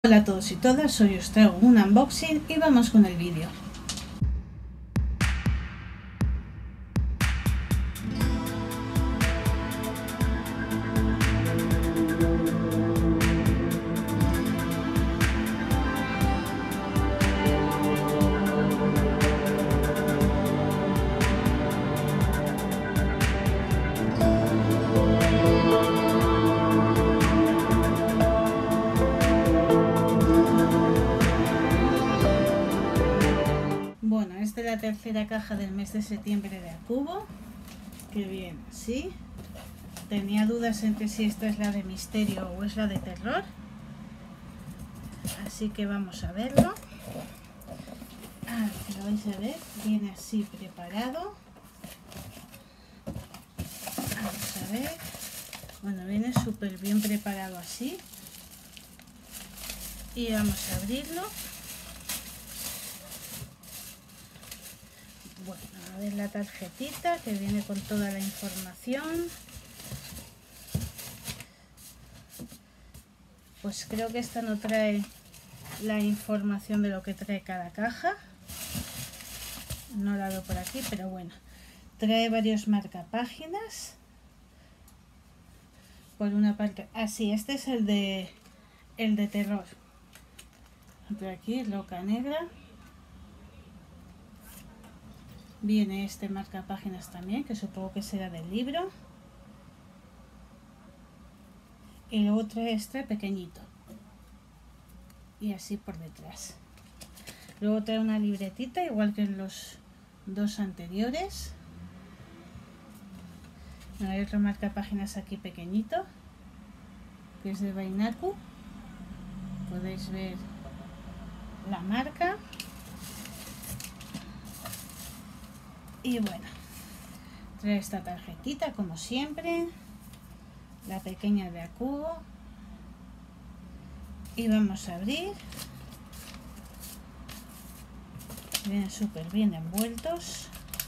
Hola a todos y todas, hoy os traigo un unboxing y vamos con el vídeo. Bueno, esta es la tercera caja del mes de septiembre de Akubo, que viene así. Tenía dudas entre si esta es la de misterio o es la de terror, así que vamos a verlo. Lo vais a ver, viene así preparado. Vamos a ver. Bueno, viene súper bien preparado así. Y vamos a abrirlo. Bueno, a ver la tarjetita que viene con toda la información. Pues creo que esta no trae la información de lo que trae cada caja. No la veo por aquí, pero bueno. Trae varios marcapáginas. Por una parte... Ah, sí, este es el de terror. Por aquí, Loca Negra. Viene este marcapáginas también, que supongo que será del libro. Y luego trae este pequeñito. Y así por detrás. Luego trae una libretita, igual que en los dos anteriores. Hay otro marcapáginas aquí pequeñito, que es de Bainaku. Podéis ver la marca. Y bueno, trae esta tarjetita como siempre, la pequeña de Akubo. Y vamos a abrir. Vienen súper bien envueltos.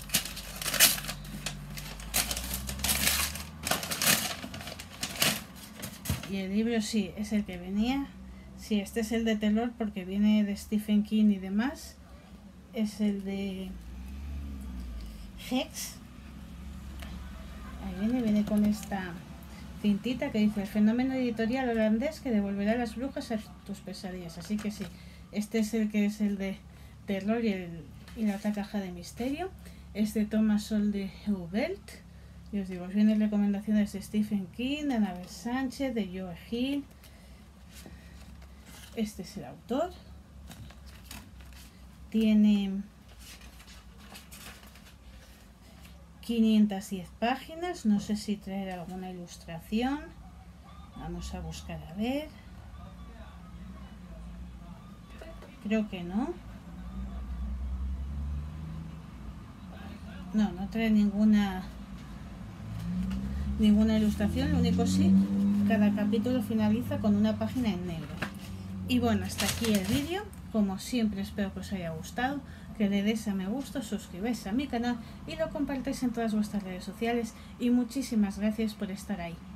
Y el libro sí, es el que venía. Sí, este es el de terror porque viene de Stephen King y demás. Es el de Hex. Ahí viene con esta cintita que dice: el fenómeno editorial holandés que devolverá a las brujas a tus pesadillas. Así que sí, este es el que es el de terror y la otra caja de misterio. Es de Thomas Solde Hubert. Y os digo, vienen recomendaciones de Stephen King, de Anabel Sánchez, de Joe Hill. Este es el autor. Tiene 510 páginas. No sé si trae alguna ilustración. Vamos a buscar a ver. Creo que no. No trae ninguna ilustración. Lo único sí, cada capítulo finaliza con una página en negro. Y bueno, hasta aquí el vídeo. Como siempre, espero que os haya gustado, que le deis a me gusta, suscribáis a mi canal y lo compartáis en todas vuestras redes sociales. Y muchísimas gracias por estar ahí.